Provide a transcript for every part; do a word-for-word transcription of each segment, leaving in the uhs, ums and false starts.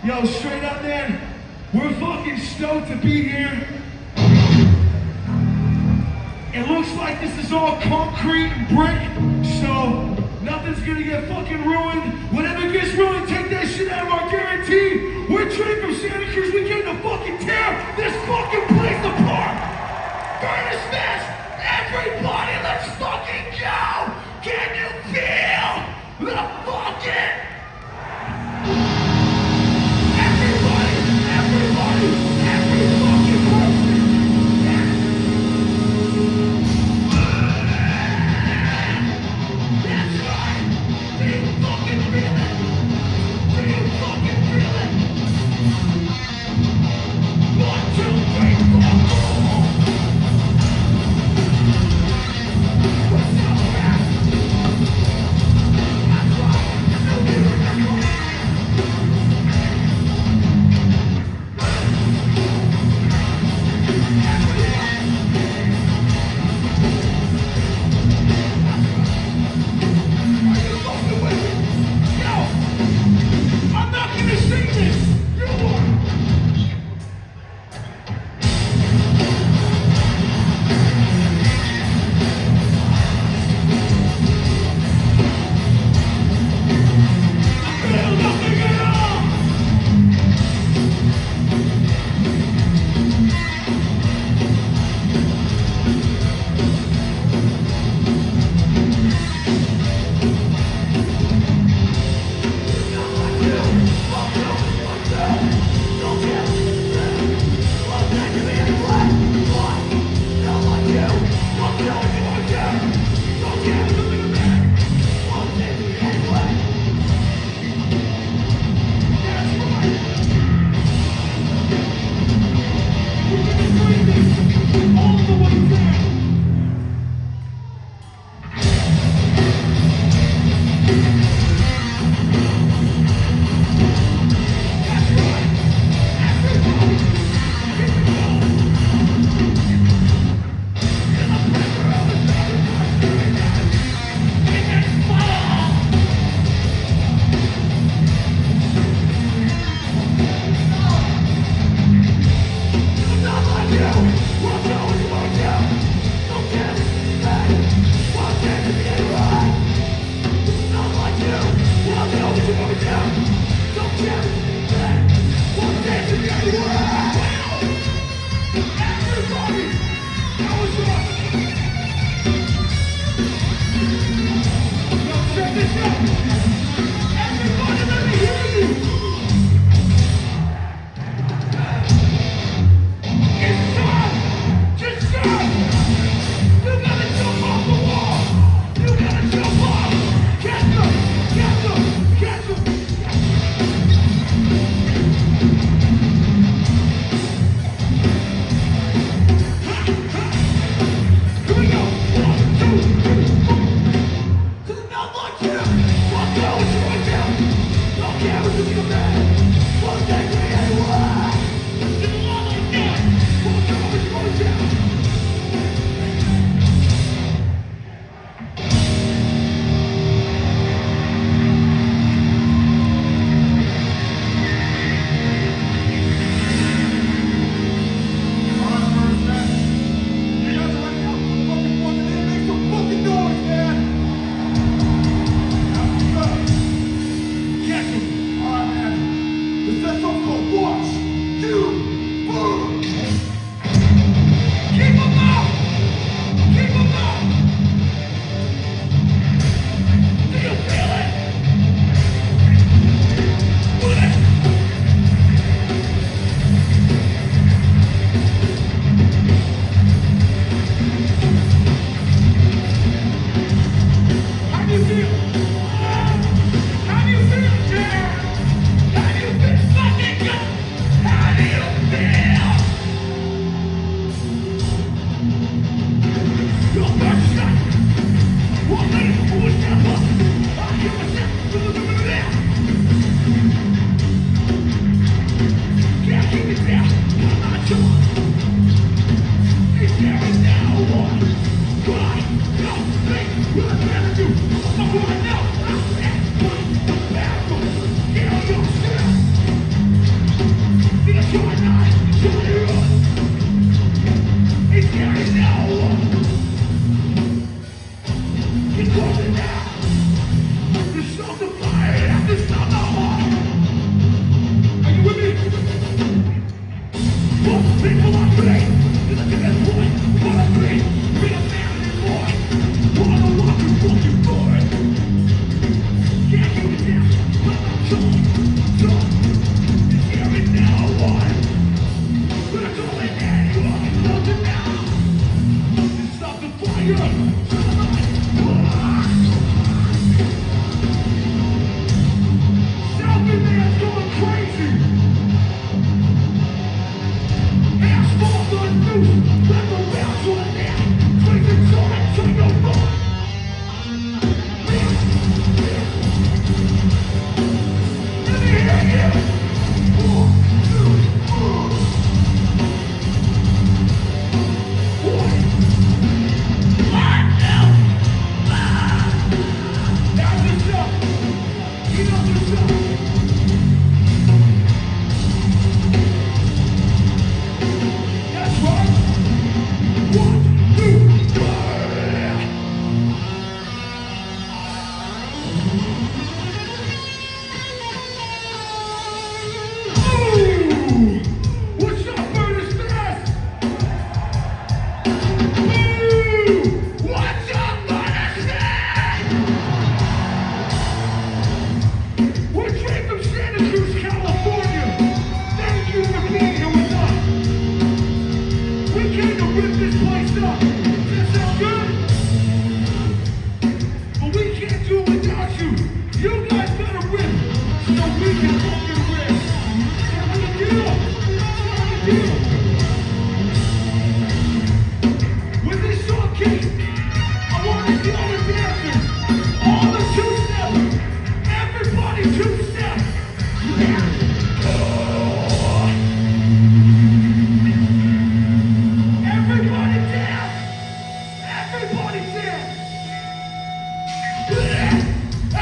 Yo, straight up, man, we're fucking stoked to be here. It looks like this is all concrete and brick, so nothing's gonna get fucking ruined. Whatever gets ruined, take that shit out of our guarantee. We're trained from Santa Cruz. We came to fucking tear this fucking place apart. Furnace Fest, everybody, let's fucking go. Can you feel the fucking... Everybody, everybody, every fucking person. That's right. Do you fucking feel it? Do you fucking feel it? One, two, three, four, four. What's up, man? That's right.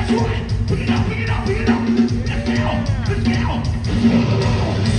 That's right. Pick it up, pick it up, pick it up. Let's go, let's go.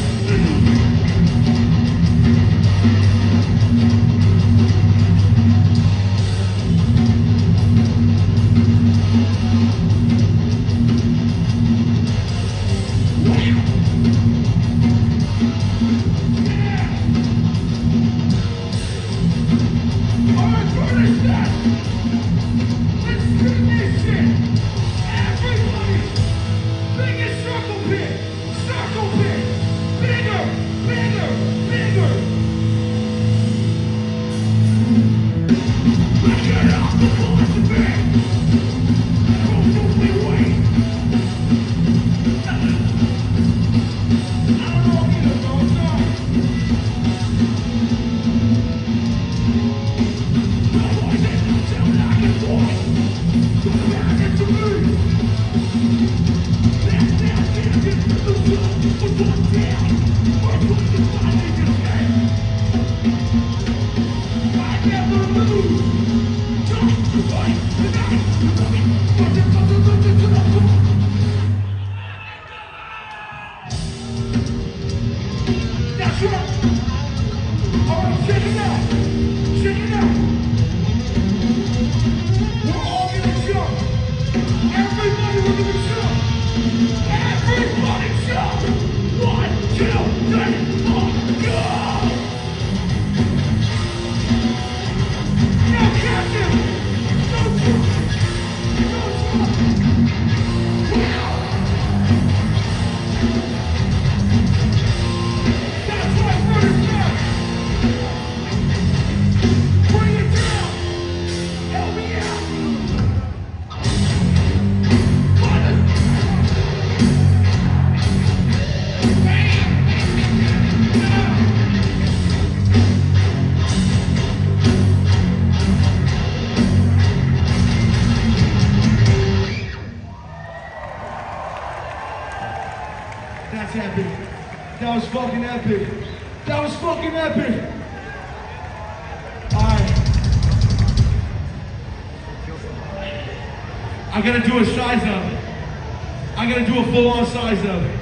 That's epic. That was fucking epic. That was fucking epic. Alright. I gotta do a size of it. I gotta do a full-on size of it.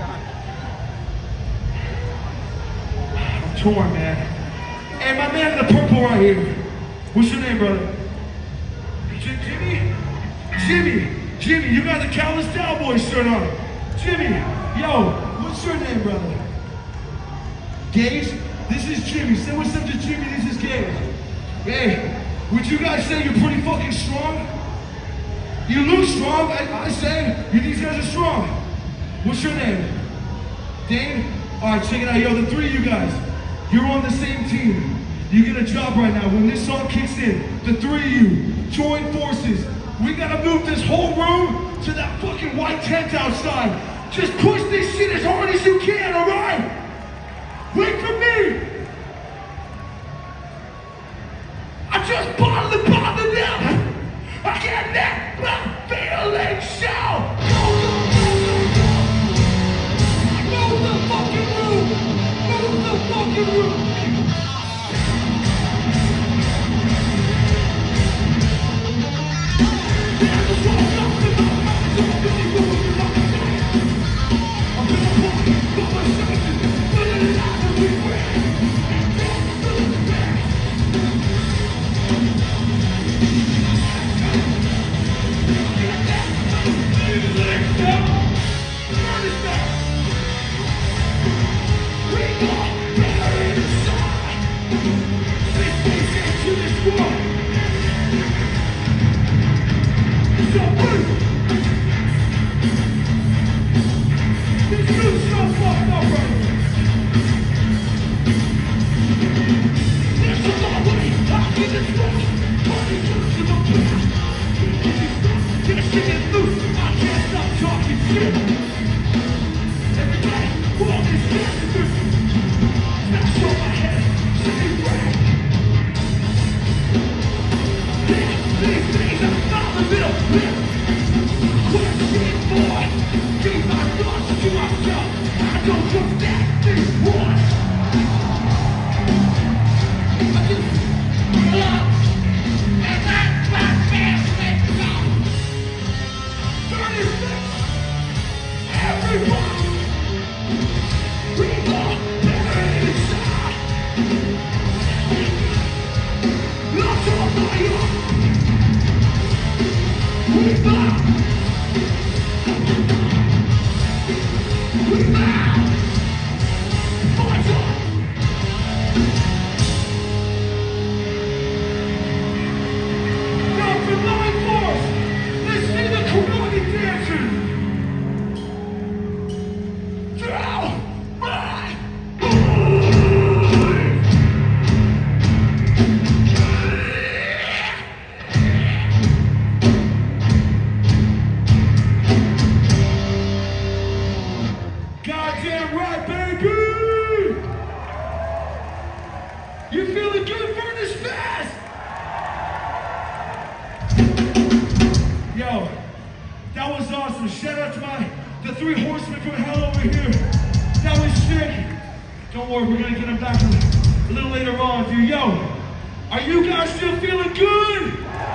I'm torn, man. Hey, my man in the purple right here. What's your name, brother? Jimmy? Jimmy. Jimmy, you got the Callous Cowboys shirt on. Jimmy. Yo, what's your name, brother? Gage? This is Jimmy. Say what's up to Jimmy. This is Gage. Hey, would you guys say you're pretty fucking strong? You look strong. I, I say you these guys are strong. What's your name? Dane? All right, check it out. Yo, the three of you guys, you're on the same team. You get a job right now. When this song kicks in, the three of you join forces. We gotta move this whole room to that fucking white tent outside. Just push this shit as hard as you can, all right? Wait for me. I just bottled the bottle down. I can't let my feelings show. Move the fucking room. Move the fucking room. We bow. We bow. Fight on. Now for nine force, let's see the karate dancers. Drow. Goddamn right, baby! You feeling good, Furnace Fest? Yo, that was awesome. Shout out to my the three horsemen from hell over here. That was sick. Don't worry, we're gonna get them back a little later on, dude. Yo, are you guys still feeling good?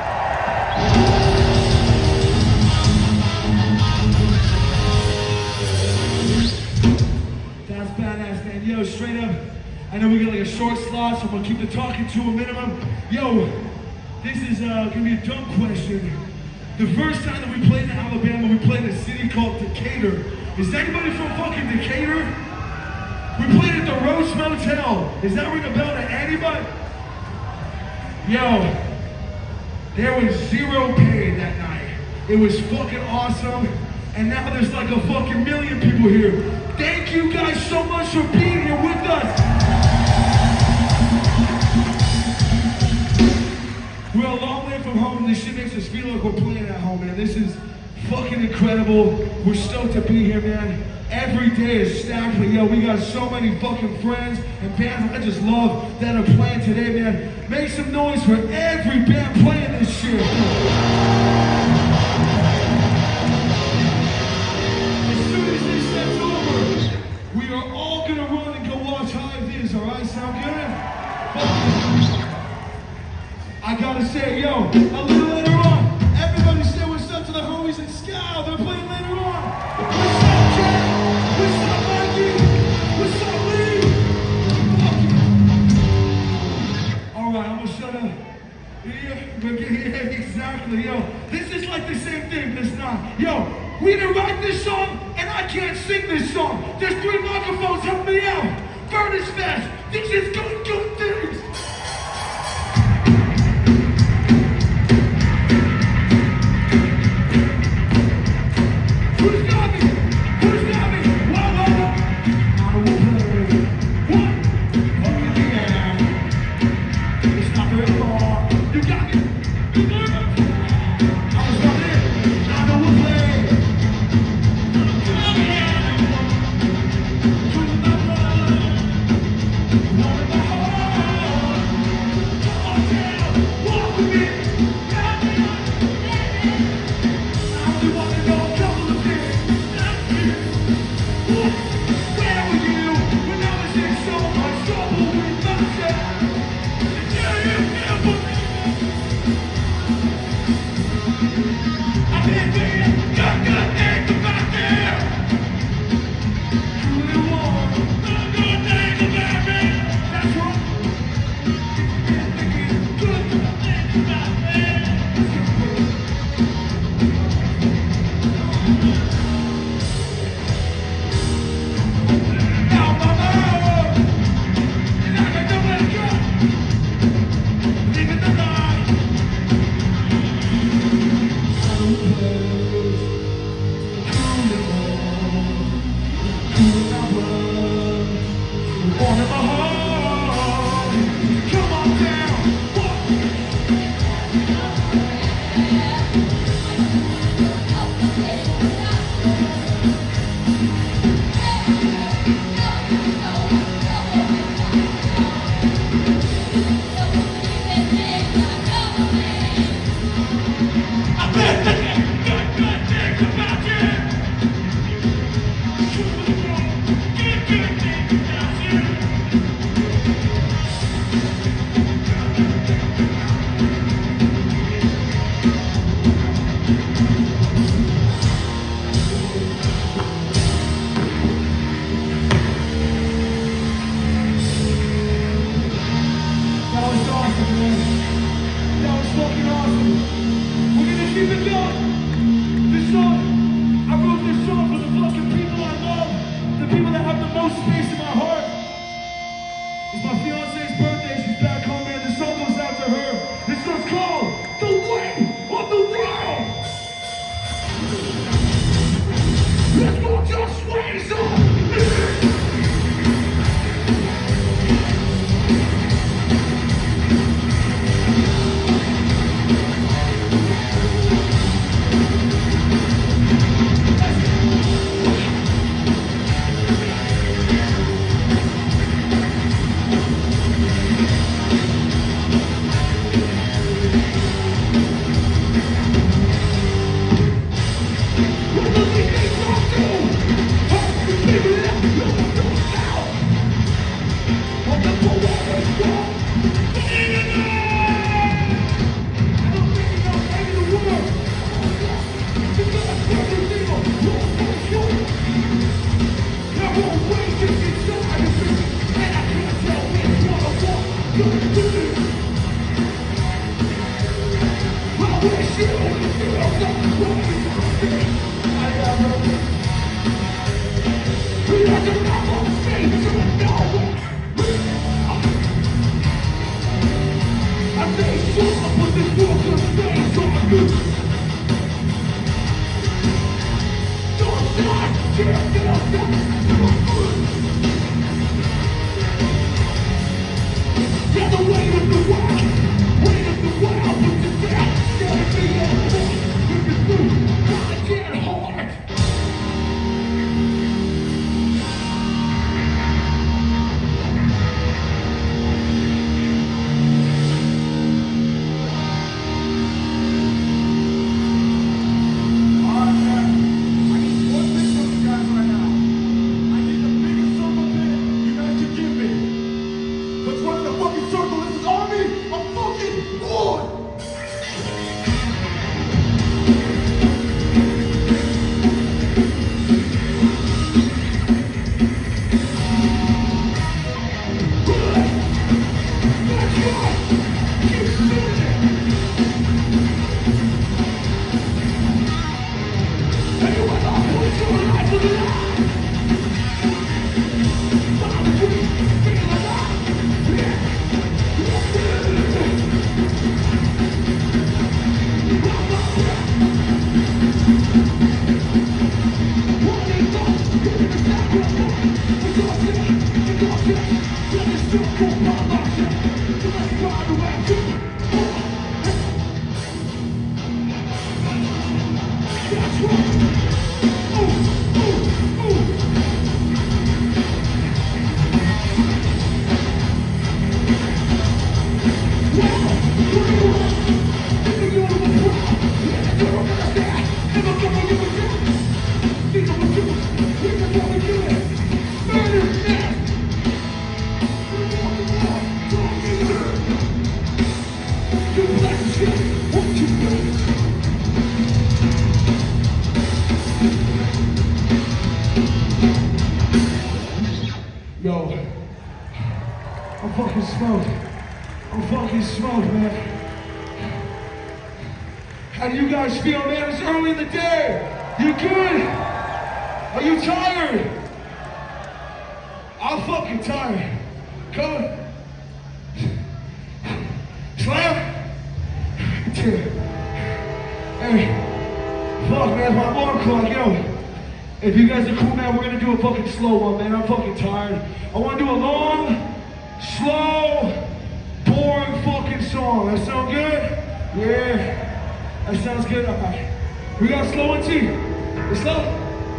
That's badass, man. Yo, straight up, I know we got like a short slot, so I'm gonna keep the talking to a minimum. Yo, this is uh, gonna be a dumb question. The first time that we played in Alabama, we played in a city called Decatur. Is anybody from fucking Decatur? We played at the Roach Motel. Does that ring a bell to anybody? Yo, there was zero paid that night. It was fucking awesome. And now there's like a fucking million people here. Thank you guys so much for being here with us. We're a long way from home. This shit makes us feel like we're playing at home, man. This is fucking incredible. We're stoked to be here, man. Every day is stacked, but yo, we got so many fucking friends and bands I just love that are playing today, man. Make some noise for every band playing this shit. As soon as this set's over, we are all gonna run and go watch High Viz, alright? Sound good? But I gotta say, yo, a little later on, everybody say what's up to the homies in Scow. They're playing later on. What's up, Jack? What's up, Mikey? What's up, Lee? Alright, I'm gonna shut up. Yeah, yeah, exactly, yo. This is like the same thing, but it's not. Yo, we didn't write this song, and I can't sing this song. There's three microphones, help me out. Furnace Fest, this is good, good things. Who's got me? Who's got me? Whoa, whoa, whoa. I will play. What? Okay, yeah. It's not very far. You got me. You got me. I was running. I know we'll play. Come here. To the blood. One in my heart. Come on down. Walk with me. I only want to know a couple of things. Where were you when I was in so much trouble with myself? Yeah, yeah, yeah, but I didn't think good, good things about them. Truly want good, good things about me. That's right. Been thinking good, good things about me. Now my love, and I can never let go. Living the life. Out of place, truly want, truly my blood, born in my heart. Come on down, walk. I've been thinking good, good things about you. Truly want good, good things about you. That was awesome, man. That was fucking awesome. We're gonna keep it going. Yo, I'm fucking smoked. I'm fucking smoked, man. How do you guys feel, man? It's early in the day. You good? Are you tired? I'm fucking tired. Come. Slam. Hey, fuck, man, my alarm clock, yo. If you guys are cool, man, we're gonna do a fucking slow one, man. I'm fucking tired. I wanna do a long, slow, boring fucking song. That sound good? Yeah, that sounds good. All right. We got slow and T. It's slow.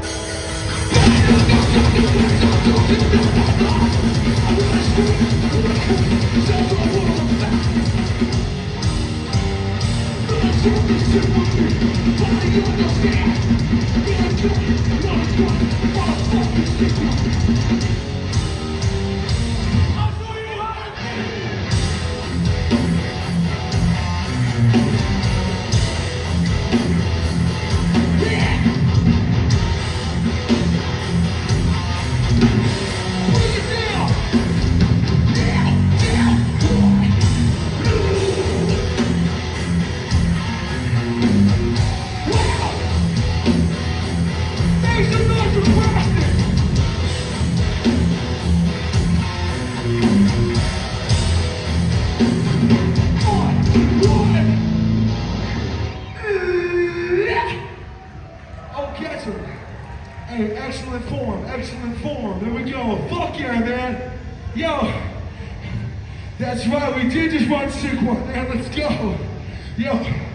Hey, excellent form, excellent form. There we go. Fuck yeah, man. Yo, that's right. We did just one sick one, man. Let's go. Yo.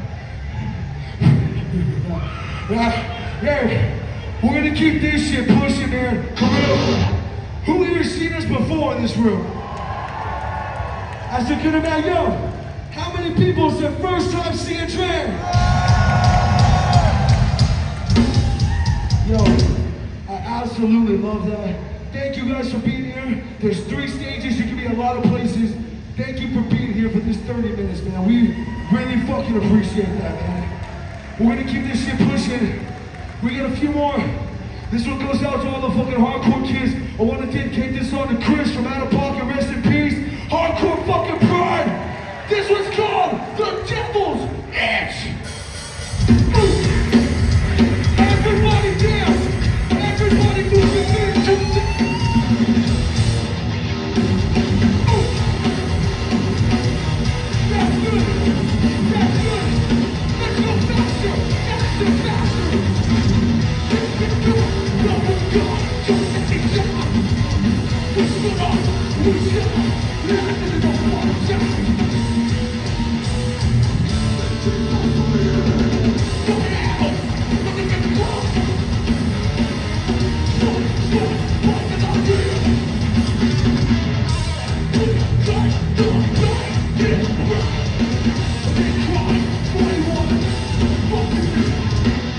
Hey, we're gonna keep this shit pushing, man. Who here seen us before in this room? I said, good about yo. How many people is their first time seeing Trent? Yo, I absolutely love that. Thank you guys for being here. There's three stages. You can be a lot of places. Thank you for being here for this thirty minutes, man. We really fucking appreciate that, man. We're gonna keep this shit pushing. We got a few more This one goes out to all the fucking hardcore kids. I want to dedicate this song to Chris from Out of Pocket. Rest in peace. Hardcore fucking pride. This one's called The Devil's Itch. Everybody dance. Everybody move your feet to the That's good. That's good. Let's go faster. Faster, faster. Let's go. Go, go, go. Just let me down. We stood up. We stood up. Nothing in the water. Just go now. Nothing in the water. Go, go. What's the idea? Go, go, go, go. Get right. They cry. What do you want? What do you want?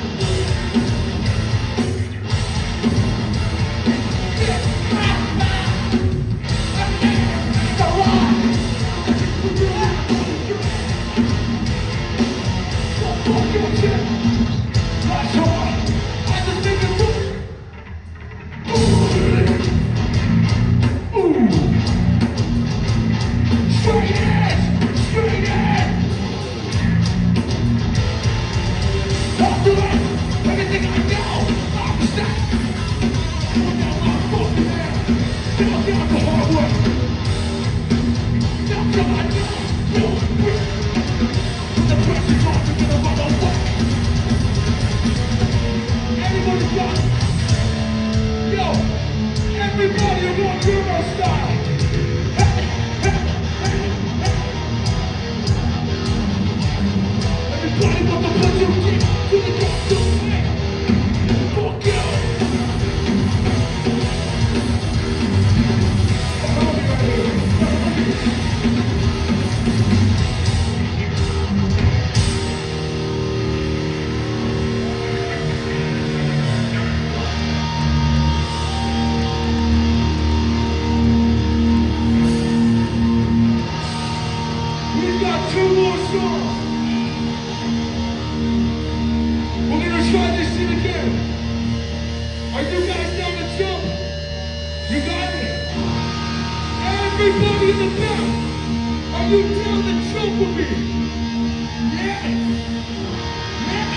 Everybody in the back, are you down to jump with me? Yeah. Yeah.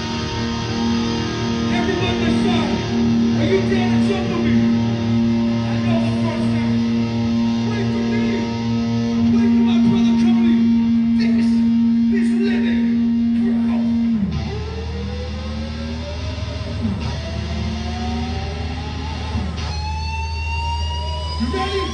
Everybody on the side, are you down to jump with me? I know the front side. Wait for me. Wait for my brother coming. This is living, bro. You ready?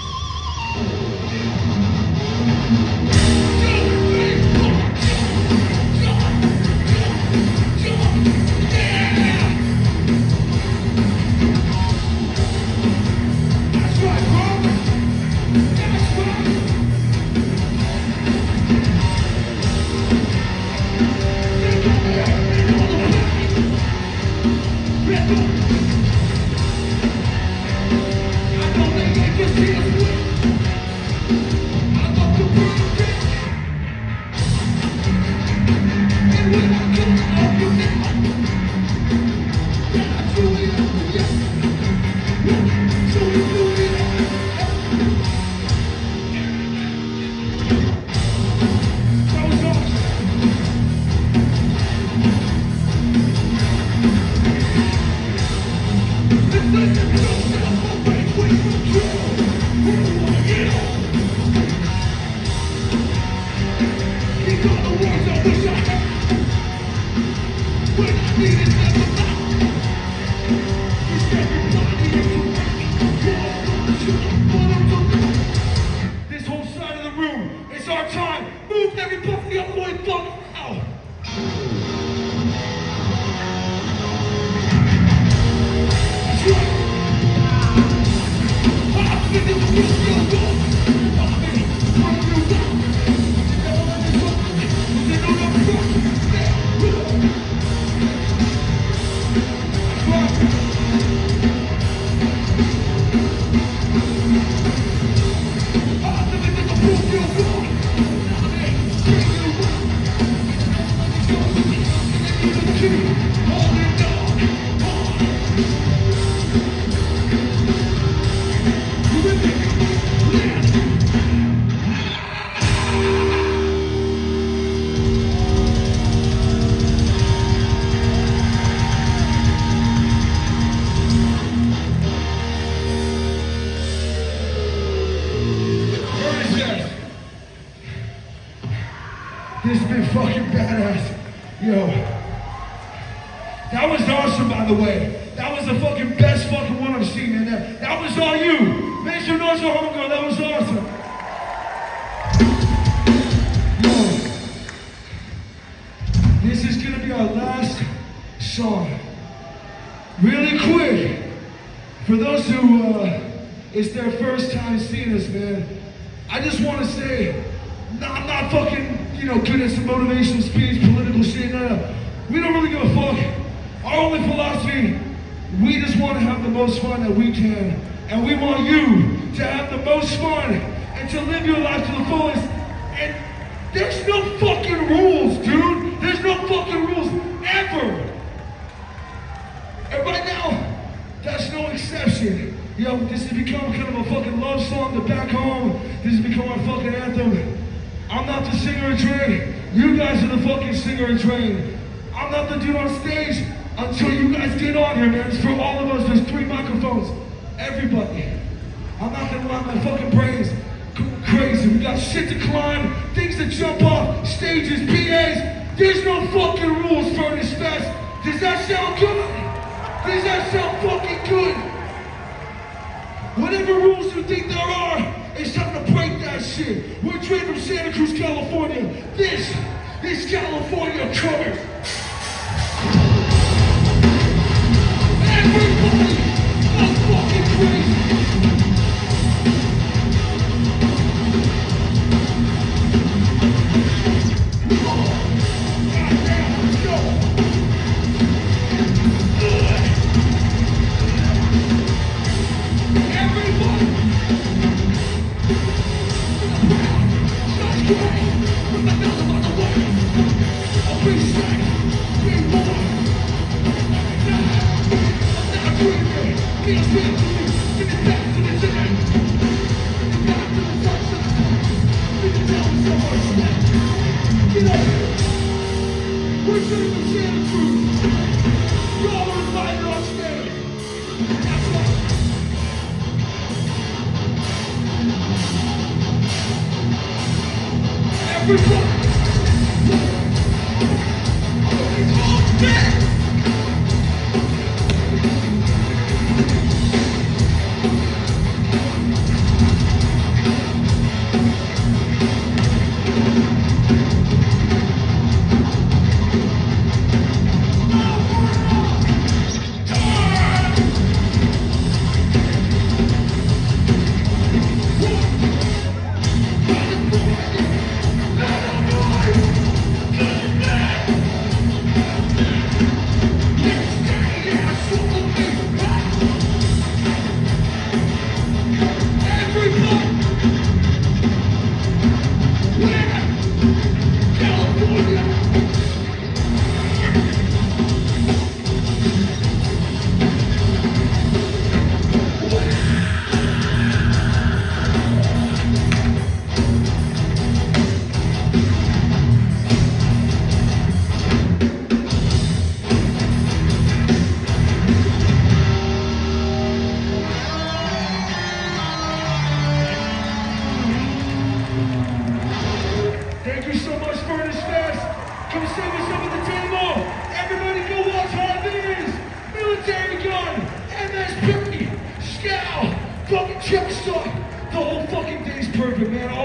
This whole side of the room, it's our time. Move everybody the other way, fuck out. Hold it down. Yo, that was awesome, by the way. That was the fucking best fucking one I've seen, man. That, that was all you. Make some noise for Homegirl. That was awesome. Yo, this is gonna be our last song. Really quick, for those who uh, it's their first time seeing us, man, I just want to say, no, I'm not fucking, you know, good at some motivational speech, political shit, no, no. We don't really give a fuck. Our only philosophy, we just want to have the most fun that we can. And we want you to have the most fun and to live your life to the fullest. And there's no fucking rules, dude. There's no fucking rules, ever. And right now, that's no exception. Yo, this has become kind of a fucking love song to back home. This has become our fucking anthem. I'm not the singer of Train. You guys are the fucking singer of Train. I'm not the dude on stage until you guys get on here, man. It's for all of us. There's three microphones. Everybody. I'm not gonna lie, my fucking brain's crazy. We got shit to climb, things to jump off, stages, P As. There's no fucking rules for this fest. Does that sound good? Does that sound fucking good? Whatever rules you think there are, it's time to break that shit. We're Train from Santa Cruz, California. This is California Colors. Everybody, let's fucking crazy. Fucking check start. The whole fucking day's perfect, man.